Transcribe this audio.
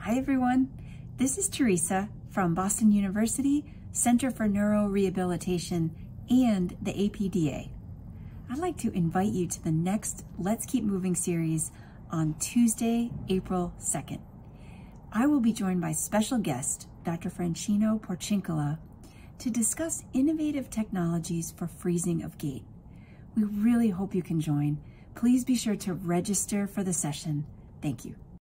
Hi everyone, this is Teresa from Boston University Center for Neurorehabilitation and the APDA. I'd like to invite you to the next Let's Keep Moving series on Tuesday, April 2nd. I will be joined by special guest, Dr. Franchino Porciuncula, to discuss innovative technologies for freezing of gait. We really hope you can join. Please be sure to register for the session. Thank you.